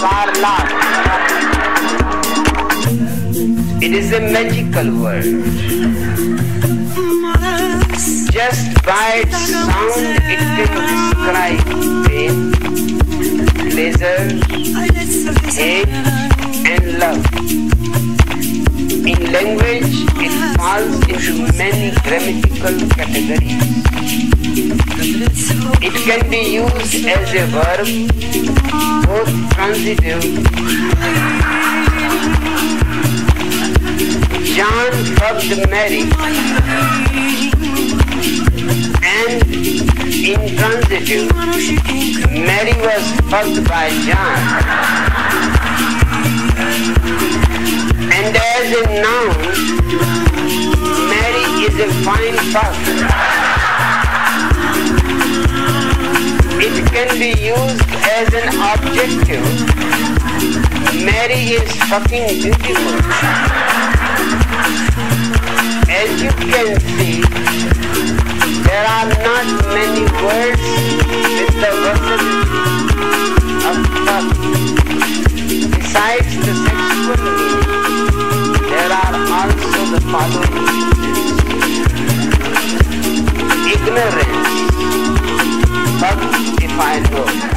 far large. It is a magical word. Just by its sound it can describe pain, pleasure, hate and love. In language it falls into many grammatical categories. It can be used as a verb, both transitive. John fucked Mary, and intransitive, Mary was fucked by John. And as a noun, Mary is a fine fuck. It can be used as an objective. Mary is fucking beautiful. As you can see, there are not many words with the versatility of fuck. Besides the sexual meaning, there are also the following uses. Ignorance, fuck if I know.